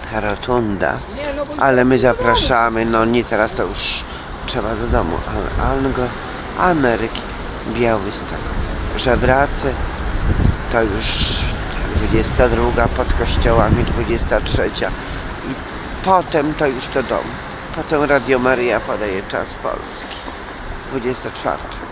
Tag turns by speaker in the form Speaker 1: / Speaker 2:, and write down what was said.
Speaker 1: rotunda, ale my zapraszamy, no nie teraz, to już trzeba do domu, Ameryki, Białystok, Żebracy, to już 22 pod kościołami, 23 i potem to już do domu. Potem Radio Maryja podaje czas polski, 24.